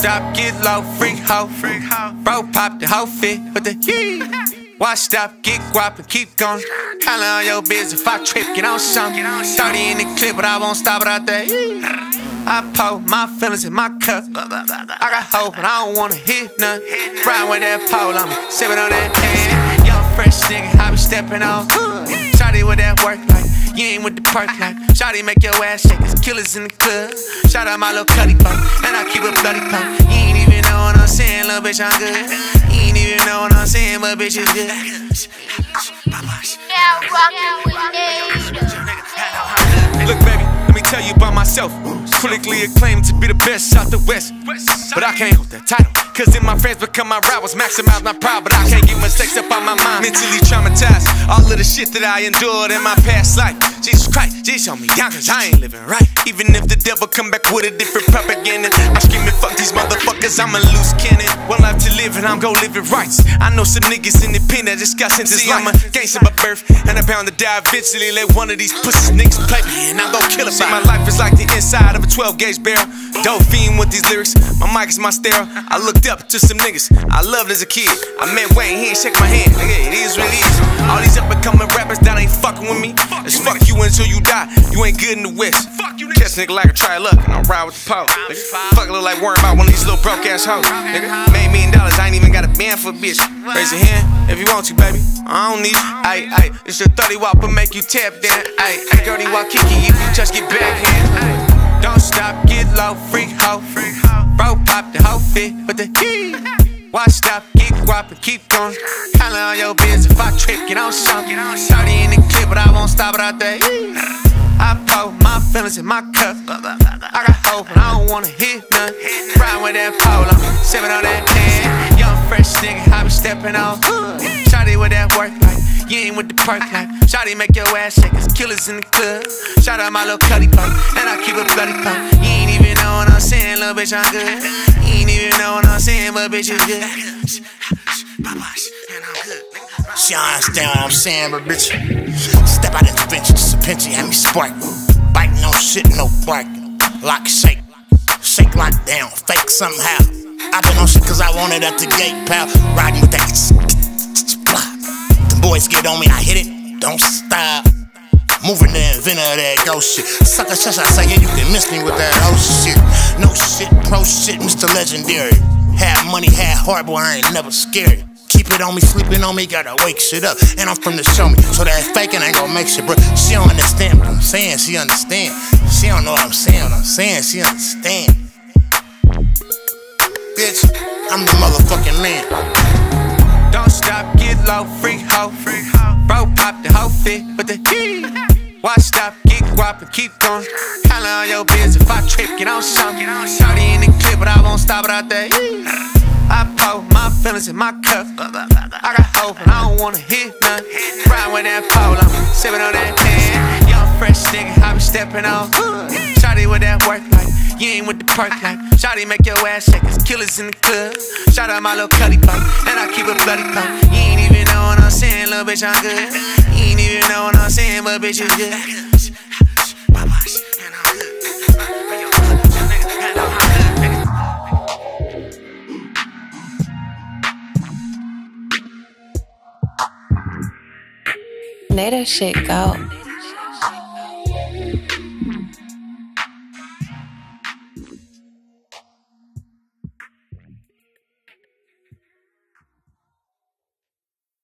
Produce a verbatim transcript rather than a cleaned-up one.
stop, get low, freak hoe. Bro, pop the whole fit with the yee. Watch, stop, get guap and keep going. Holla on your biz if I trip, get on something. thirty in the clip, but I won't stop it out there. I pour my feelings in my cup. I got hope, but I don't wanna hit none. Ride with that pole, I'm sipping on that hand. Young fresh nigga, I be stepping on. Shawty with that work like you ain't with the perk like. Shawty make your ass shake, it's killers in the club. Shout out my little cutty pump, and I keep it bloody pump. You ain't even know what I'm saying, little bitch, I'm good. You ain't even know what I'm saying, but bitch, it's good. Look, baby, let me tell you about myself. Critically acclaimed to be the best out the west, but I can't hold that title, cause then my friends become my rivals. Maximize my pride, but I can't get mistakes up on my mind. Mentally traumatized, all of the shit that I endured in my past life. Jesus Christ, Jesus show me down, cause I ain't living right. Even if the devil come back with a different propaganda, I'm screaming fuck these motherfuckers, I'm a loose cannon. One life to live and I'm gon' live it right. I know some niggas in the pen that just got sent this life. I'm a gangster by birth, and I'm bound to die eventually. Let one of these pussies niggas play me, and I'm gon' kill a. See, my life is like the inside of a twelve gauge barrel. Dope fiend with these lyrics, my mic is my stereo. I looked up to some niggas I loved as a kid. I met Wayne, he ain't shake my hand. Nigga, it is what it is. All these up and coming rappers that ain't fucking with me. It's fuck you until you die. You ain't good in the West. Catch nigga like a try luck, and I ride with the pole. Fuck look like worrying about one of these little broke ass hoes. Nigga, made million dollars, I ain't even got a band for a bitch. Raise your hand if you want to, baby. I don't need you. Ayy, ayy, it's your thirty wop will make you tap down. Ayy, ayy, dirty walk kiki if you just get backhand. Don't stop, get low, freak hoe. Bro, pop the whole fit with the yee. Watch, stop, get guap and keep going. Holla on your biz if I trip, get on something. thirty in the clip, but I won't stop it out there. I pour my feelings in my cup. I got hope, but I don't wanna hit none. Ride with that pole, I'm sipping on that hand. Young fresh nigga, I be stepping on. Shawty with that work like you ain't with the perk like. Shawty make your ass shake, it's killers in the club. Shout out my little cutty pump, and I keep it bloody pump. You ain't even know what I'm saying, little bitch, I'm good. You ain't even know what I'm saying, but bitch, it's good. She don't understand what I'm saying, but bitch, step out in the bench, it's a pinchy, had me spark. Biting no shit, no bark. Lock, shake, shake, lock down, fake somehow. I been on shit cause I want it at the gate, pal. Riding with that. The boys get on me, I hit it, don't stop. Moving the inventor of that ghost shit. Sucker shush, I say, yeah, you can miss me with that old shit. No shit, pro shit, Mister Legendary. Had money, had heart, boy, I ain't never scared. Keep it on me, sleeping on me, gotta wake shit up. And I'm from the show me, so that faking ain't gon' make shit, bro. She don't understand what I'm saying, she understand. She don't know what I'm saying, what I'm saying, she understand. Bitch, I'm the motherfucking man. Don't stop, get low, freak hoe. Bro, pop the whole fit with the yee. Watch, stop, get guap and keep going. Holla on your biz if I trip, get on something. thirty in the clip, but I won't stop it out there. I pour my feelings in my cup. I got hope, and I don't wanna hit none. Ride with that pole, I'm sipping on that hand. Young fresh nigga, I be stepping on. Shawty with that work like you ain't with the perk like. Shawty make your ass shake, it's killers in the club. Shout out my little cutty pump, and I keep it bloody pump. You ain't even know what I'm saying, little bitch, I'm good. You ain't even know what I'm saying, but bitch, it's good. Let that shit go.